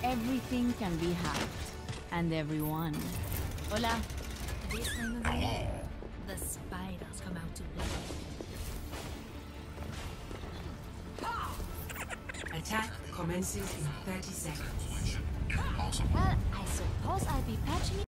Everything can be hacked. And everyone. Hola. This time of the year, the spiders come out to play. Attack commences in 30 seconds. Well, I suppose I'll be patching